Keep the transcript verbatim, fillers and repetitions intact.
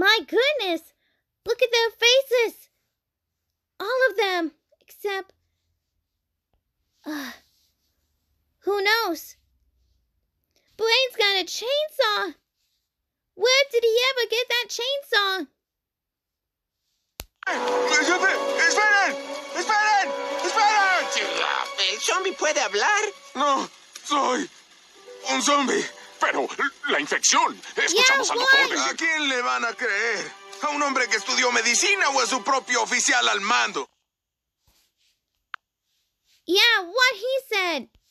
My goodness! Look at their faces! All of them, except... Uh, who knows? Blaine's got a chainsaw! Where did he ever get that chainsaw? ¡Esperen! ¡Esperen! ¡Esperen! ¿El zombie puede hablar? No, soy un zombie. Pero la infección. Escuchamos Yeah, al doctor what? decir... ¿A quién le van a creer? ¿A un hombre que estudió medicina o a su propio oficial al mando? Yeah, what he said.